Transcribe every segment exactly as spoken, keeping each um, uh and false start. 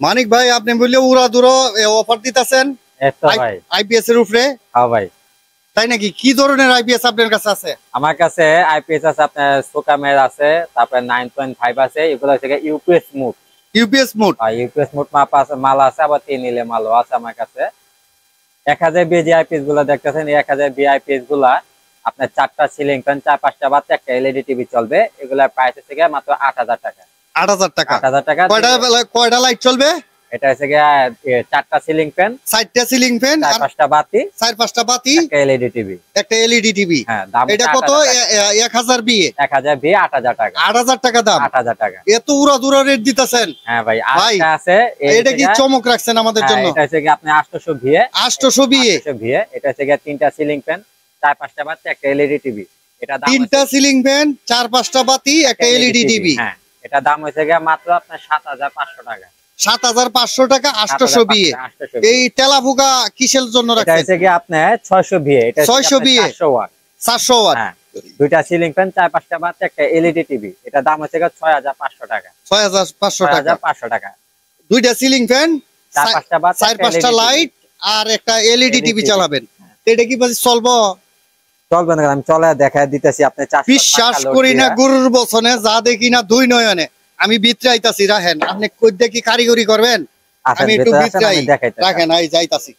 মানিক ভাই আপনি বললে উড়া দুরো অফার দিতেছেন আইপিএস এর উপরে। হ্যাঁ ভাই, তাই নাকি? কি ধরনের আইপিএস আপনার কাছে আছে? আমার কাছে আইপিএস আছে, আপনার সোকামের আছে, তারপরে নাইন পয়েন্ট ফাইভ আছে, এগুলো হচ্ছে UPS mode. UPS mode, UPS mode মাপ আছে, মাল আছে, আবার তিন নিলে মালও আছে আমার কাছে। এক হাজার বি যে আইপিএস গুলা দেখতেছেন, এক হাজার বি আইপিএস গুলা আপনার চারটা সিলিং ফ্যান, চার পাঁচটা বাদ একটা এলইডি টিভি চলবে। এগুলা প্রাইস হচ্ছে গিয়ে মাত্র আট হাজার টাকা। আট হাজার টাকা? আট হাজার টাকা। কয়টা কয়টা লাইট চলবে? এটা হচ্ছে গিয়ে চারটা সিলিং ফ্যান, চারটা সিলিং ফ্যান, চার পাঁচটা বাতি, চার পাঁচটা বাতি, একটা এলইডি টিভি, একটা এলইডি টিভি। হ্যাঁ, দাম এটা কত? এক হাজার বি, এক হাজার বি আট হাজার টাকা। আট হাজার টাকা দাম। আট হাজার টাকা। এত উড়া দুরা রেট দিতেছেন? হ্যাঁ ভাই, ভাই আটটা আছে। এটা কি চমক রাখছেন আমাদের জন্য? এটা হচ্ছে গিয়ে আপনি আটশো ভিএ, আটশো ভিএ, আটশো ভিএ। এটা হচ্ছে গিয়ে তিনটা সিলিং ফ্যান, চার পাঁচটা বাতি, একটা এলইডি টিভি। এটা দাম তিনটা সিলিং ফ্যান, চার পাঁচটা বাতি, একটা এলইডি টিভি। হ্যাঁ, এটা দাম হচ্ছে গিয়ে মাত্র আপনার সাত হাজার পাঁচশো টাকা। সাত হাজার পাঁচশো টাকা, আটশো ভিএ। এই তেলাফুকা কিসের জন্য রাখছেন? এটা হচ্ছে গিয়ে আপনার ছয়শো ভিএ, এটা ছয়শো ভিএ, চারশো ওয়াট। চারশো ওয়াট। হ্যাঁ, দুইটা সিলিং ফ্যান, চার পাঁচটা বাতি, একটা এলইডি টিভি। এটা দাম হচ্ছে গিয়ে ছয় হাজার পাঁচশো টাকা। ছয় হাজার পাঁচশো টাকা, পাঁচশো টাকা। দুইটা সিলিং ফ্যান, চার পাঁচটা বাতি, চার পাঁচটা লাইট আর একটা এলইডি টিভি চালাবেন। এটা কি বাজে চলবো? চলবে না, আমি চলে দেখা দিতেছি আপনি। বিশ্বাস করি না গরুর বচনে, যা দেখি না দুই নয়নে। আমি ভিতরে আইতাছি, রাখেন। আপনি কই দেখি কারিগরি করবেন? আমি একটু ভিতরে আই, রাখেন, আই যাইতাছি।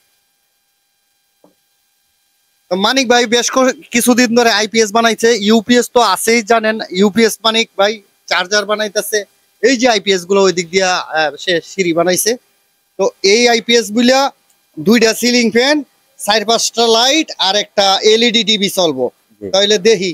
মানিক ভাই বেশ কিছুদিন ধরে আইপিএস বানাইছে। ইউপিএস তো আছেই জানেন। ইউপিএস মানিক ভাই চার্জার বানাইতেছে। এই যে আইপিএস গুলো ওই দিক দিয়া সে সিঁড়ি বানাইছে। তো এই আইপিএস গুলা দুইটা সিলিং ফ্যান, চার পাঁচটা লাইট আর একটা এলইডি টিভি চলবো। তাহলে দেখি,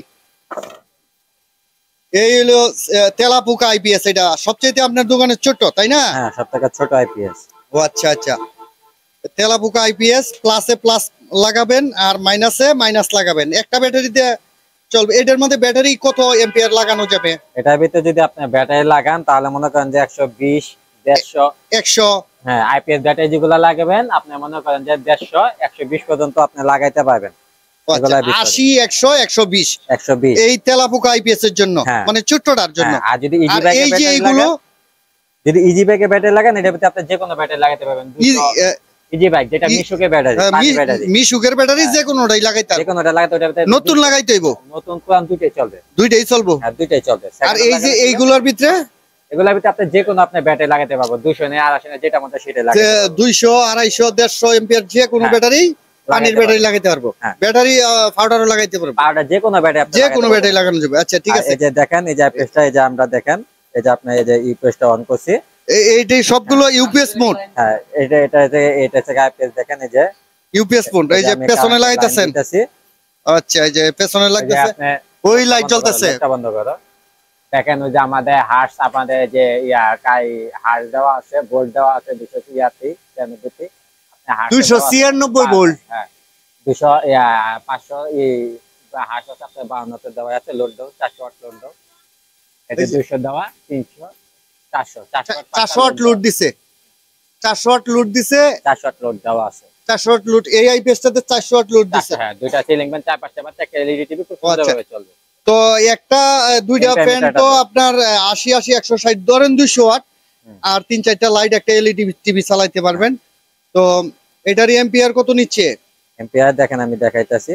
এই হলো তেলাপুকা আইপিএস। এটা সবচেয়ে আপনার দোকানের ছোট, তাই না? হ্যাঁ, সবথেকে ছোট আইপিএস। ও আচ্ছা আচ্ছা, তেলাপুকা আইপিএস। প্লাসে প্লাস লাগাবেন আর মাইনাসে মাইনাস লাগাবেন। একটা ব্যাটারিতে চলবে। এটার মধ্যে ব্যাটারি কত এম্পিয়ার লাগানো যাবে? এটার ভিতরে যদি আপনি ব্যাটারি লাগান তাহলে মনে করেন যে একশো বিশ, দেড়শো, একশো। হ্যাঁ, আইপিএস ব্যাটারি যেগুলো লাগাবেন আপনি মনে করেন যে দেড়শো, একশো বিশ পর্যন্ত আপনি লাগাইতে পারবেন। আশি, একশো, একশো বিশ, একশো বিশ এই তেলাপুকা আইপিএস এর জন্য, মানে ছোটটার জন্য। আর যদি ইজি ব্যাগে ব্যাটারি লাগান, যদি ইজি ব্যাগে ব্যাটারি লাগান এটার ভিতরে আপনি যে কোনো ব্যাটারি লাগাতে পারবেন। ইজি ব্যাগ যেটা মিশুকের ব্যাটারি, পানি ব্যাটারি, মিশুকের ব্যাটারি যে কোনোটাই লাগাইতে পারবেন। যে কোনোটা লাগাতে, ওটার ভিতরে নতুন লাগাইতে হইব? নতুন পুরান দুইটাই চলবে। দুইটাই চলবে? হ্যাঁ, দুইটাই চলবে। আর এই যে এইগুলোর ভিতরে, এগুলোর ভিতরে আপনি যে কোনো আপনি ব্যাটারি লাগাতে পারবেন। দুইশো নে আড়াইশো নে যেটা মত সেটা লাগাতে পারবেন। দুইশো, আড়াইশো, দেড়শো এম্পিয়ার যে কোনো ব্যাটারি, পানির ব্যাটারি লাগাইতে পারবো। ব্যাটারি পাউডারও লাগাইতে পারবো। পাউডার যে কোনো ব্যাটারি, যে কোনো ব্যাটারি লাগানো যাবে। আচ্ছা ঠিক আছে। এই যে দেখেন, এই যে পেজটা, এই যে আমরা দেখেন, এই যে আপনি এই যে এই পেজটা অন করছি, এইটাই সবগুলো ইউপিএস মোড। হ্যাঁ, এটা এটা এটা হচ্ছে আইপিএস। দেখেন এই যে ইউপিএস মোড। এই যে পেছনে লাগাইতেছেন। আচ্ছা, এই যে পেছনে লাগতেছে, ওই লাইট জ্বলতেছে। এটা বন্ধ করো। দেখেন ওই যে আমাদের হার্স, আপনাদের যে ইয়া কাই হার্স দেওয়া আছে, ভোল্ট দেওয়া আছে দুইশো ছিয়ানব্বই, দুইশো ছিয়ানব্বই ভোল্ট। হ্যাঁ, দুইশো ইয়া পাঁচশো এই হার্স আছে আপনার বাউন্ন দেওয়া আছে। লোড দাও চারশো ওয়াট লোড দাও। এটা দুইশো দেওয়া, তিনশো, চারশো, চারশো ওয়াট লোড দিছে। চারশো ওয়াট লোড দিছে, চারশো ওয়াট লোড দেওয়া আছে। চারশো ওয়াট লোড। এই আইপিএসটাতে চারশো ওয়াট লোড দিছে। হ্যাঁ, দুইটা সিলিং ফ্যান, চার পাঁচটা বাচ্চা, একটা এলইডি টিভি খুব সুন্দরভাবে চলবে। তো একটা দুইটা ফ্যান তো আপনার আশি আশি একশো ষাট ধরেন দুইশো ওয়াট, আর তিন চারটা লাইট, একটা এলইডি টিভি চালাইতে পারবেন। তো এটার এম্পিয়ার কত নিচ্ছে? এম্পিয়ার দেখেন আমি দেখাইতাছি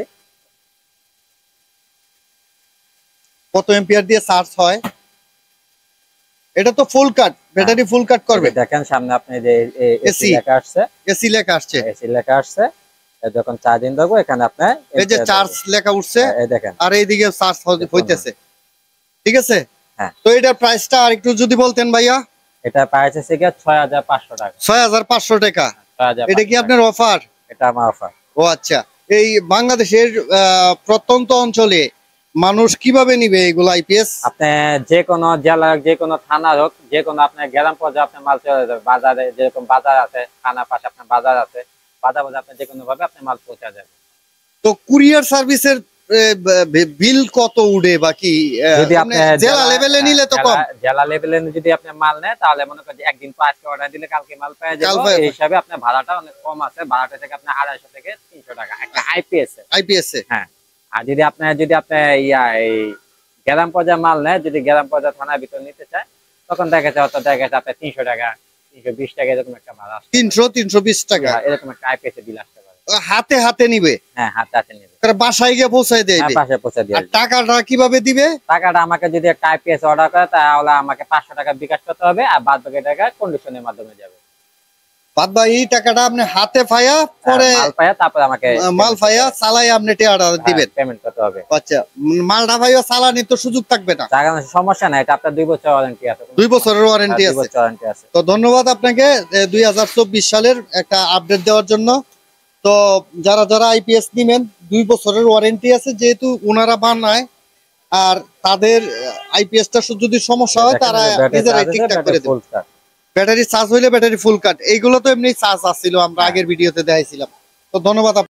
কত এম্পিয়ার দিয়ে চার্জ হয়। এটা তো ফুল কাট, ব্যাটারি ফুল কাট করবে। দেখেন সামনে আপনি যে এসি লেখা আসছে, এসি লেখা আসছে, এসি লেখা আসছে। যখন চার্জিং দেবো এখানে আপনি এই যে চার্জ লেখা উঠছে, এই দেখেন, আর এইদিকে চার্জ হইতেছে। ঠিক আছে। হ্যাঁ, তো এটার প্রাইসটা আর একটু যদি বলতেন ভাইয়া। এটা প্রাইস আছে কি ছয় হাজার পাঁচশো টাকা। ছয় হাজার পাঁচশো টাকা। এটা কি আপনার অফার? এটা আমার অফার। ও আচ্ছা। এই বাংলাদেশের প্রত্যন্ত অঞ্চলে মানুষ কিভাবে নিবে এগুলো আইপিএস? আপনি যে কোনো জেলা, যে কোনো থানার হোক, যে কোনো আপনার গ্রাম পর্যায়ে আপনার মাল চলে যাবে। বাজারে যেরকম বাজার আছে, থানার পাশে আপনার বাজার আছে, বাজার বাজার আপনি যে কোনো ভাবে আপনার মাল পৌঁছা যাবে। তো কুরিয়ার সার্ভিসের বিল কত উঠে বাকি? যদি আপনি জেলা লেভেলে নিলে তো কম। জেলা লেভেলে যদি আপনি মাল নেন তাহলে মনে করেন একদিন পর আজকে অর্ডার দিলে কালকে মাল পেয়ে যাবে। এই হিসাবে আপনার ভাড়াটা অনেক কম আছে। ভাড়াটা থেকে আপনার আড়াইশো থেকে তিনশো টাকা একটা আইপিএস। আইপিএস এ হ্যাঁ। আর যদি আপনার যদি আপনি ইয়া এই গ্রাম পর্যায়ে মাল নেয়, যদি গ্রাম পর্যায়ে থানার ভিতর নিতে চায়, তখন দেখা যায় অত দেখা যায় আপনার তিনশো টাকা, তিনশো বিশ টাকা এরকম একটা মাল আসে। তিনশো তিনশো বিশ টাকা এরকম একটা আইপিএস বিল আসতে পারে। হাতে হাতে নিবে? হ্যাঁ হাতে হাতে নেবে। তারা বাসায় গিয়ে পৌঁছায় দেবে? হ্যাঁ বাসায় পৌঁছে দিয়ে আর টাকাটা কিভাবে দিবে? টাকাটা আমাকে যদি একটা আইপিএস অর্ডার করে তাহলে আমাকে পাঁচশো টাকা বিকাশ করতে হবে, আর বাদ বাকি টাকা কন্ডিশনের মাধ্যমে যাবে। বাদ বাকি এই টাকাটা আপনি হাতে পায়া পরে মাল পায়া তারপর আমাকে মাল পায়া চালাই আপনি টাকাটা দিবেন? পেমেন্ট করতে হবে। আচ্ছা, মালটা পাইয়া চালানির তো সুযোগ থাকবে না? চালানোর সমস্যা নাই, এটা আপনার দুই বছর ওয়ারেন্টি আছে। দুই বছরের ওয়ারেন্টি দুই আছে? বছর ওয়ারেন্টি আছে। তো ধন্যবাদ আপনাকে দুই হাজার চব্বিশ সালের একটা আপডেট দেওয়ার জন্য। তো যারা যারা আইপিএস নিবেন দুই বছরের ওয়ারেন্টি আছে, যেহেতু ওনারা বানায়, আর তাদের আইপিএসটা যদি সমস্যা হয় তারা নিজেরাই ঠিকঠাক করে দেবে। ব্যাটারি চার্জ হইলে ব্যাটারি ফুল কাট, এইগুলো তো এমনি চার্জ আসছিল, আমরা আগের ভিডিওতে দেখাইছিলাম। তো ধন্যবাদ।